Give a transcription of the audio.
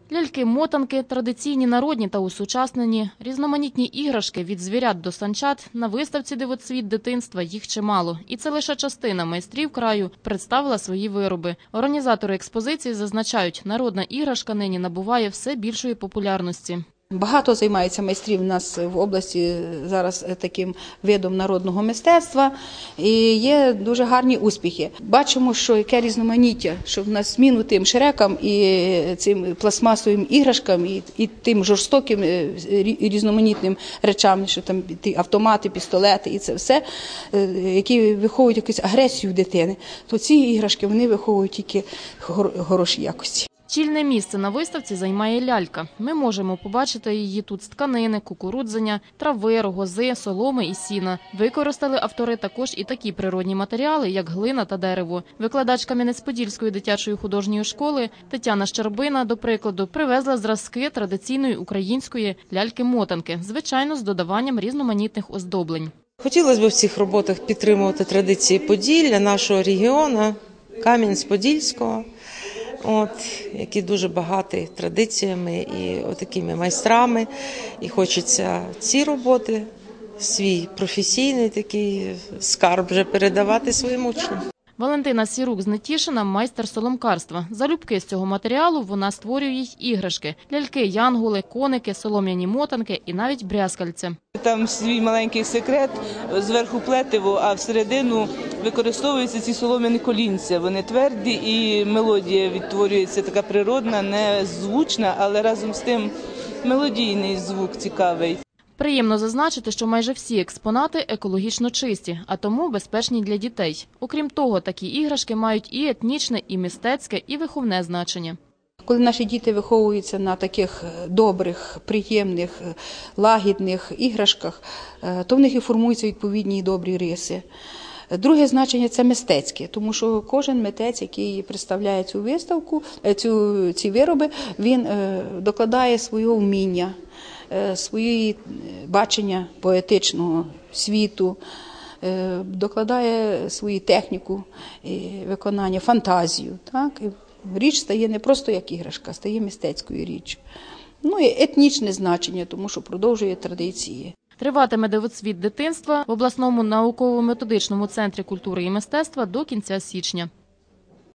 Ляльки-мотанки – традиційні народні та усучаснені, різноманітні іграшки від звірят до санчат. На виставці «Дивоцвіт дитинства» їх чимало. І це лише частина майстрів краю представила свої вироби. Організатори експозиції зазначають, народна іграшка нині набуває все більшої популярності. Багато займаються майстрів у нас в області зараз таким видом народного мистецтва і є дуже гарні успіхи. Бачимо, що яке різноманіття, що в нас зміну тим шрекам і цим пластмасовим іграшкам і тим жорстоким різноманітним речам, що там ті автомати, пістолети і це все, які виховують якусь агресію в дитини, то ці іграшки вони виховують тільки хороші якості. Чільне місце на виставці займає лялька. Ми можемо побачити її тут з тканини, кукурудзяня, трави, рогози, соломи і сіна. Використали автори також і такі природні матеріали, як глина та дерево. Викладачка Кам'янець-Подільської дитячої художньої школи Тетяна Щербина, до прикладу, привезла зразки традиційної української ляльки-мотанки, звичайно, з додаванням різноманітних оздоблень. Хотілося б в цих роботах підтримувати традиції Поділля, нашого регіону, Кам'янець-Подільського. Які дуже багаті традиціями і отакими майстрами. І хочеться ці роботи, свій професійний такий скарб вже передавати своїм учням. Валентина Сірук з Нетішина – майстер соломкарства. Залюбки з цього матеріалу вона створює й іграшки – ляльки-янголи, коники, солом'яні мотанки і навіть брязкальце. Там свій маленький секрет, зверху плетиво, а всередину використовуються ці солом'яні колінця. Вони тверді і мелодія відтворюється така природна, не звучна, але разом з тим мелодійний звук цікавий. Приємно зазначити, що майже всі експонати екологічно чисті, а тому безпечні для дітей. Окрім того, такі іграшки мають і етнічне, і мистецьке, і виховне значення. Коли наші діти виховуються на таких добрих, приємних, лагідних іграшках, то в них і формуються відповідні добрі риси. Друге значення – це мистецьке, тому що кожен митець, який представляє цю виставку, ці вироби, він докладає свого вміння, свої бачення поетичного світу, докладає свою техніку виконання, фантазію. Так? Річ стає не просто як іграшка, стає мистецькою річчю. Ну і етнічне значення, тому що продовжує традиції. Триватиме «Дивоцвіт дитинства» в обласному науково-методичному центрі культури і мистецтва до кінця січня.